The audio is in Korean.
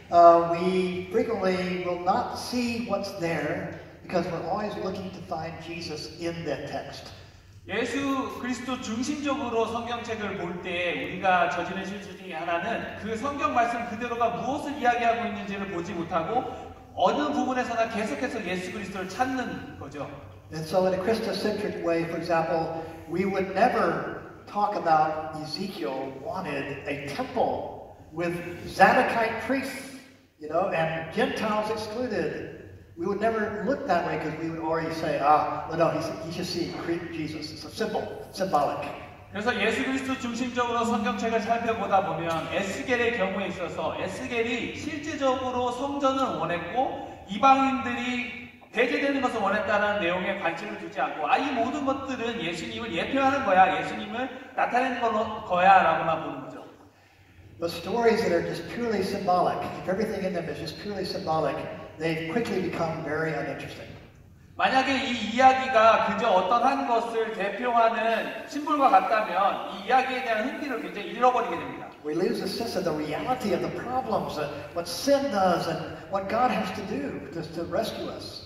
we frequently will not see what's there because we're always looking to find Jesus in that text. 예수 그리스도 중심적으로 성경책을 볼 때 우리가 저지른 실수 중에 하나는 그 성경 말씀 그대로가 무엇을 이야기하고 있는지를 보지 못하고 어느 부분에서나 계속해서 예수 그리스도를 찾는 거죠. And so in a Christocentric way, for example, we would never talk about Ezekiel wanted a temple with Zadokite priests, you know, and Gentiles excluded. We would never look that way because we would already say, no, he's just seeing Jesus. It's a symbol, symbolic. 그래서 예수 그리스도 중심적으로 성경책을 살펴보다 보면 에스겔의 경우에 있어서 에스겔이 실제적으로 성전을 원했고 이방인들이 배제되는 것을 원했다는 내용에 관심을 두지 않고 이 모든 것들은 예수님을 예표하는 거야, 예수님을 나타내는 거야 라고만 보는 거죠. But stories that are just purely symbolic, if everything in them is just purely symbolic, they quickly become very uninteresting. 만약에 이 이야기가 그저 어떤 한 것을 대표하는 심볼과 같다면 이 이야기에 대한 흥미를 굉장히 잃어버리게 됩니다. We lose a sense of the reality of the problems and what sin does and what God has to do to rescue us.